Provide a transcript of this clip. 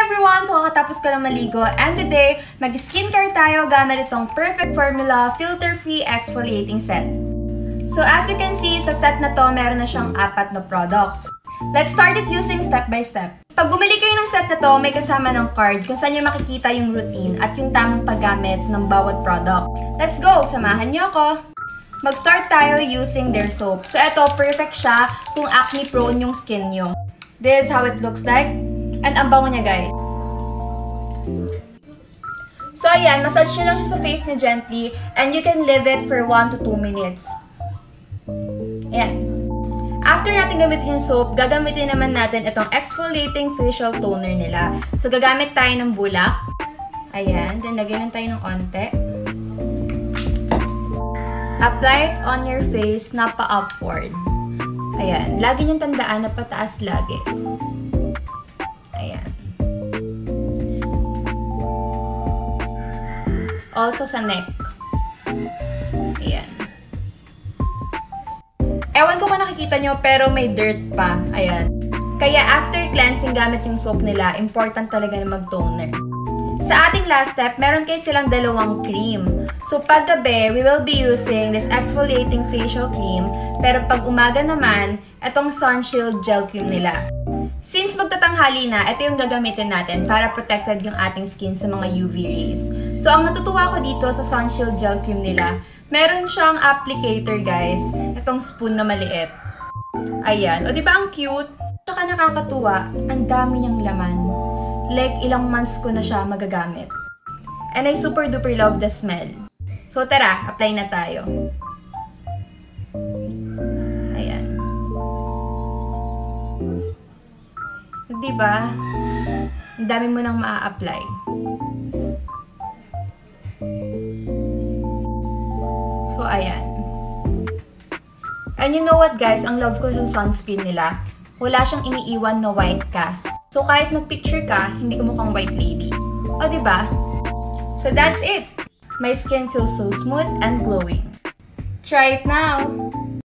everyone! So, kakatapos ko lang maligo and today, mag-skincare tayo gamit itong Perfect Formula Filter-Free Exfoliating Set. So, as you can see, sa set na to, meron na siyang 4 na products. Let's start it using step by step. Pag bumili kayo ng set na to, may kasama ng card kung saan nyo makikita yung routine at yung tamang paggamit ng bawat product. Let's go! Samahan nyo ako! Mag-start tayo using their soap. So, ito, perfect siya kung acne prone yung skin nyo. This is how it looks like. And ang bango niya, guys. So, ayan, massage nyo lang siya sa face nyo gently and you can leave it for 1 to 2 minutes. Ayan. After natin gamitin yung soap, gagamitin naman natin itong exfoliating facial toner nila. So, gagamit tayo ng bulak. Ayan. Then, lagyan lang tayo ng onte. Apply it on your face na pa-upward. Ayan. Lagi niyong tandaan na pataas lagi. Ayan. Also sa neck. Ayan. Ewan ko kung nakikita nyo, pero may dirt pa. Ayan. Kaya after cleansing gamit yung soap nila, important talaga na mag-toner. Sa ating last step, meron kayo silang dalawang cream. So, pag gabi, we will be using this exfoliating facial cream. Pero pag umaga naman, itong Sun Shield Gel Cream nila. Since magtatanghali na, ito yung gagamitin natin para protected yung ating skin sa mga UV rays. So, ang natutuwa ko dito sa Sun Shield Gel Cream nila, meron siyang applicator, guys. Itong spoon na maliit. Ayan. O, diba ang cute? Tsaka nakakatuwa, ang dami niyang laman. Like, ilang months ko na siya magagamit. And I super duper love the smell. So, tara, apply na tayo. Ayan. Diba? Ang dami mo nang maa-apply. So, ayan. And you know what, guys? Ang love ko sa sunscreen nila. Wala siyang iniiwan na white cast. So, kahit mag-picture ka, hindi ka mukhang white lady. O, diba? So, that's it! My skin feels so smooth and glowing. Try it now!